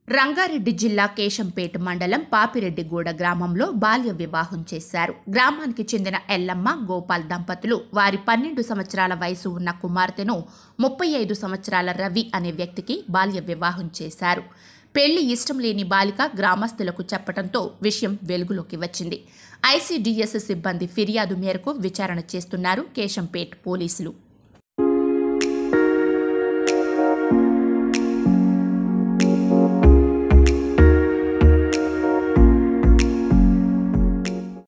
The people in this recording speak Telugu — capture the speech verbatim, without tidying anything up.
రంగారెడ్డి జిల్లా కేశంపేట మండలం పాపిరెడ్డిగూడ గ్రామంలో బాల్య వివాహం చేశారు. గ్రామానికి చెందిన ఎల్లమ్మ, గోపాల్ దంపతులు వారి పన్నెండు సంవత్సరాల వయసు ఉన్న కుమార్తెను ముప్పై ఐదు సంవత్సరాల రవి అనే వ్యక్తికి బాల్య వివాహం చేశారు. పెళ్లి ఇష్టం లేని బాలిక గ్రామస్తులకు చెప్పడంతో విషయం వెలుగులోకి వచ్చింది. ఐసీడీఎస్ సిబ్బంది ఫిర్యాదు మేరకు విచారణ చేస్తున్నారు కేశంపేట్ పోలీసులు.